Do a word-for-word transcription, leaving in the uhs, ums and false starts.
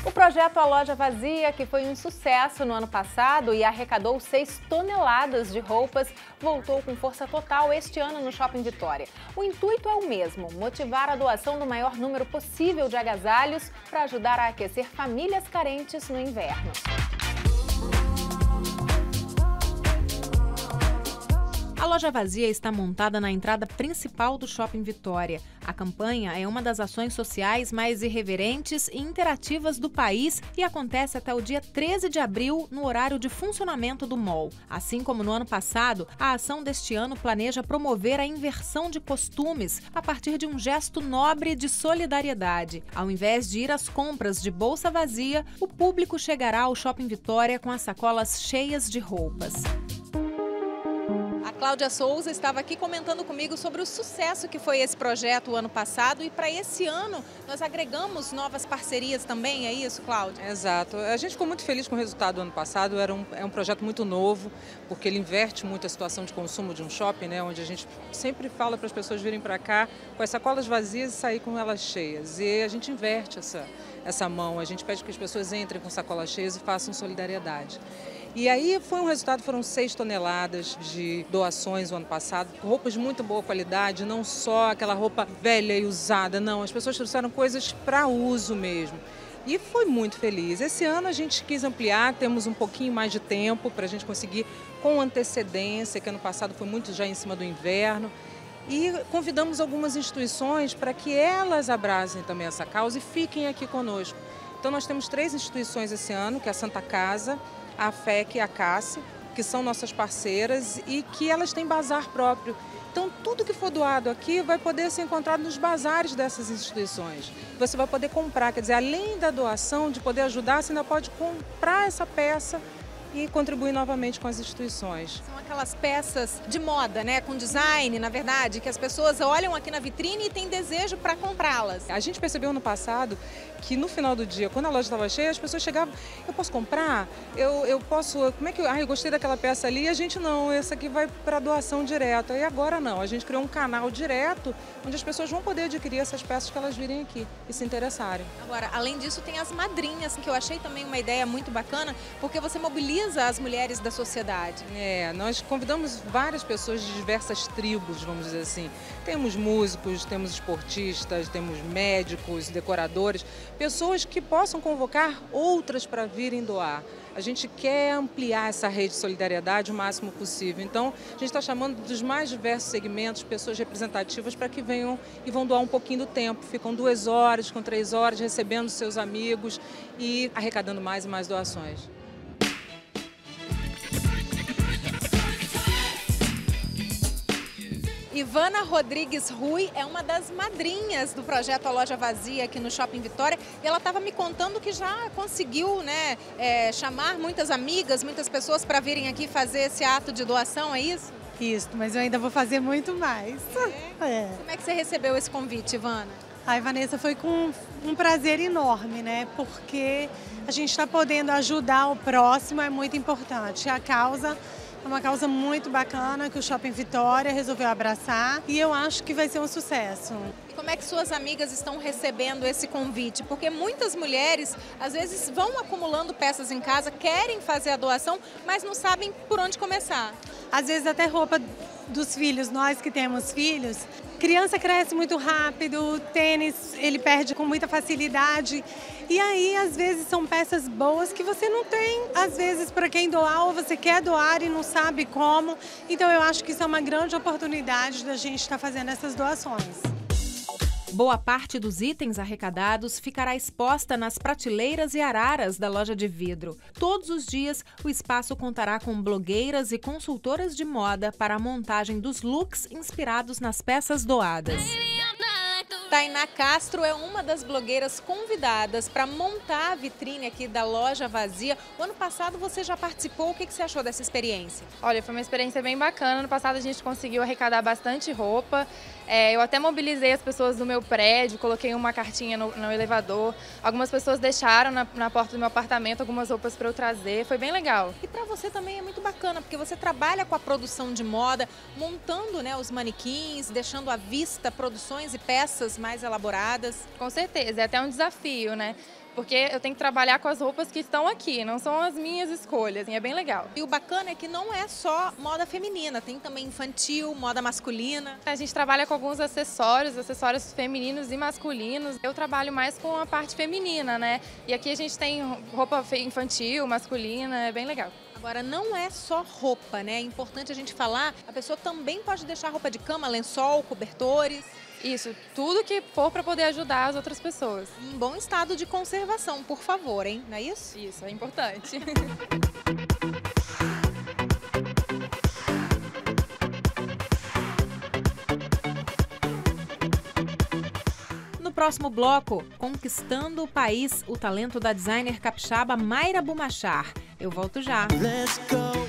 O projeto A Loja Vazia, que foi um sucesso no ano passado e arrecadou seis toneladas de roupas, voltou com força total este ano no Shopping Vitória. O intuito é o mesmo, motivar a doação do maior número possível de agasalhos para ajudar a aquecer famílias carentes no inverno. A Loja Vazia está montada na entrada principal do Shopping Vitória. A campanha é uma das ações sociais mais irreverentes e interativas do país e acontece até o dia treze de abril, no horário de funcionamento do mall. Assim como no ano passado, a ação deste ano planeja promover a inversão de costumes a partir de um gesto nobre de solidariedade. Ao invés de ir às compras de bolsa vazia, o público chegará ao Shopping Vitória com as sacolas cheias de roupas. A Cláudia Souza estava aqui comentando comigo sobre o sucesso que foi esse projeto o ano passado e para esse ano nós agregamos novas parcerias também, é isso, Cláudia? Exato. A gente ficou muito feliz com o resultado do ano passado, era um, é um projeto muito novo, porque ele inverte muito a situação de consumo de um shopping, né, onde a gente sempre fala para as pessoas virem para cá com as sacolas vazias e sair com elas cheias. E a gente inverte essa, essa mão, a gente pede que as pessoas entrem com sacolas cheias e façam solidariedade. E aí foi um resultado, foram seis toneladas de doações no ano passado, roupas de muito boa qualidade, não só aquela roupa velha e usada, não, as pessoas trouxeram coisas para uso mesmo. E foi muito feliz. Esse ano a gente quis ampliar, temos um pouquinho mais de tempo para a gente conseguir com antecedência, que ano passado foi muito já em cima do inverno. E convidamos algumas instituições para que elas abracem também essa causa e fiquem aqui conosco. Então nós temos três instituições esse ano, que é a Santa Casa, a F E C e a CASSE, que são nossas parceiras e que elas têm bazar próprio. Então, tudo que for doado aqui vai poder ser encontrado nos bazares dessas instituições. Você vai poder comprar, quer dizer, além da doação, de poder ajudar, você ainda pode comprar essa peça e contribuir novamente com as instituições. São aquelas peças de moda, né, com design, na verdade, que as pessoas olham aqui na vitrine e têm desejo para comprá-las. A gente percebeu no passado que no final do dia, quando a loja estava cheia, as pessoas chegavam, eu posso comprar? Eu, eu posso, como é que, ah, eu gostei daquela peça ali, e a gente não, essa aqui vai para doação direta. E agora não, a gente criou um canal direto, onde as pessoas vão poder adquirir essas peças que elas virem aqui e se interessarem. Agora, além disso, tem as madrinhas, que eu achei também uma ideia muito bacana, porque você mobiliza as mulheres da sociedade. É, nós convidamos várias pessoas de diversas tribos, vamos dizer assim. Temos músicos, temos esportistas, temos médicos, decoradores, pessoas que possam convocar outras para virem doar. A gente quer ampliar essa rede de solidariedade o máximo possível. Então, a gente está chamando dos mais diversos segmentos, pessoas representativas para que venham e vão doar um pouquinho do tempo. Ficam duas horas, com três horas, recebendo seus amigos e arrecadando mais e mais doações. Ivana Rodrigues Rui é uma das madrinhas do projeto A Loja Vazia aqui no Shopping Vitória e ela estava me contando que já conseguiu, né, é, chamar muitas amigas, muitas pessoas para virem aqui fazer esse ato de doação, é isso? Isso, mas eu ainda vou fazer muito mais. É? É. Como é que você recebeu esse convite, Ivana? Ai, Vanessa, foi com um prazer enorme, né? Porque a gente está podendo ajudar o próximo, é muito importante. A causa é uma causa muito bacana que o Shopping Vitória resolveu abraçar e eu acho que vai ser um sucesso. E como é que suas amigas estão recebendo esse convite? Porque muitas mulheres, às vezes, vão acumulando peças em casa, querem fazer a doação, mas não sabem por onde começar. Às vezes até roupa dos filhos, nós que temos filhos, criança cresce muito rápido, tênis ele perde com muita facilidade. E aí, às vezes, são peças boas que você não tem, às vezes, para quem doar, ou você quer doar e não sabe como. Então, eu acho que isso é uma grande oportunidade da gente estar fazendo essas doações. Boa parte dos itens arrecadados ficará exposta nas prateleiras e araras da loja de vidro. Todos os dias, o espaço contará com blogueiras e consultoras de moda para a montagem dos looks inspirados nas peças doadas. Tainá Castro é uma das blogueiras convidadas para montar a vitrine aqui da Loja Vazia. O ano passado você já participou, o que você achou dessa experiência? Olha, foi uma experiência bem bacana. No passado a gente conseguiu arrecadar bastante roupa. É, eu até mobilizei as pessoas do meu prédio, coloquei uma cartinha no, no elevador. Algumas pessoas deixaram na, na porta do meu apartamento algumas roupas para eu trazer. Foi bem legal. E para você também é muito bacana, porque você trabalha com a produção de moda, montando, né, os manequins, deixando à vista produções e peças mais elaboradas. Com certeza, é até um desafio, né? porque eu tenho que trabalhar com as roupas que estão aqui, não são as minhas escolhas, e é bem legal. E o bacana é que não é só moda feminina, tem também infantil, moda masculina. A gente trabalha com alguns acessórios, acessórios femininos e masculinos. Eu trabalho mais com a parte feminina, né? E aqui a gente tem roupa infantil, masculina, é bem legal. Agora, não é só roupa, né? É importante a gente falar, a pessoa também pode deixar roupa de cama, lençol, cobertores. Isso, tudo que for para poder ajudar as outras pessoas. Em bom estado de conservação, por favor, hein? Não é isso? Isso, é importante. No próximo bloco, conquistando o país, o talento da designer capixaba Mayra Bumachar. Eu volto já. Let's go.